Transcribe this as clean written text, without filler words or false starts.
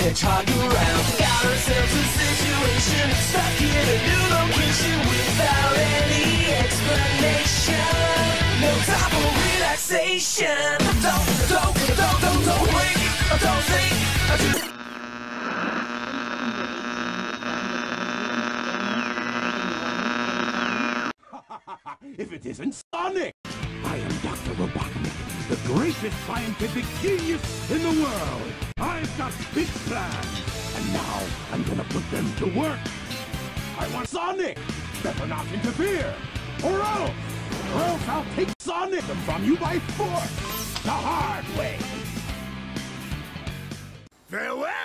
hedgehog around. Got ourselves a situation, stuck in a new location without any explanation. No time for relaxation. Don't wait, don't think. If it isn't Sonic! I am Dr. Robotnik, the greatest scientific genius in the world. I've got big plans, and now I'm gonna put them to work. I want Sonic! Better not interfere, or else I'll take Sonic from you by force, the hard way. Farewell!